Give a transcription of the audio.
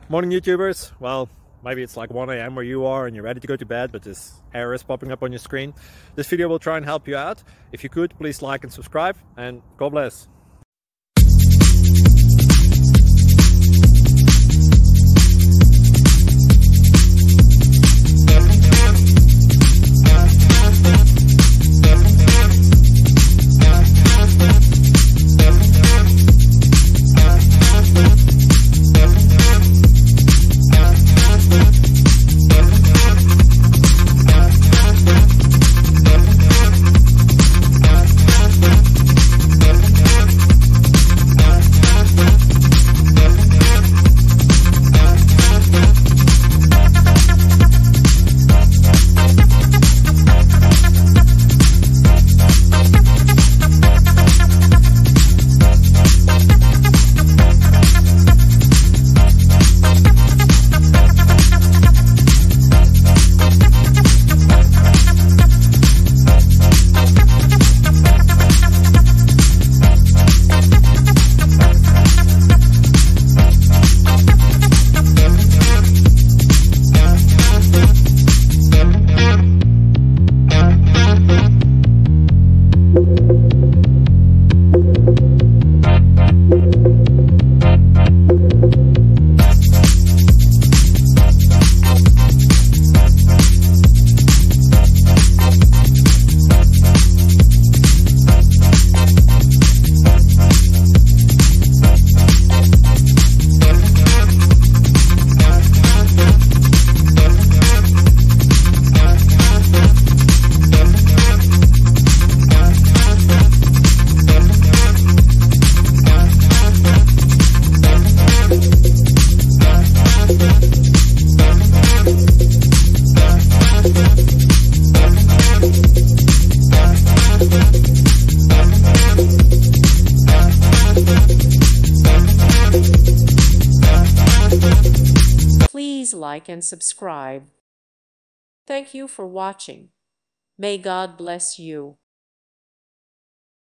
Morning YouTubers. Well, maybe it's like 1 a.m. where you are and you're ready to go to bed, but this error is popping up on your screen. This video will try and help you out. If you could, please like and subscribe, and God bless. Please like and subscribe. Thank you for watching. May God bless you.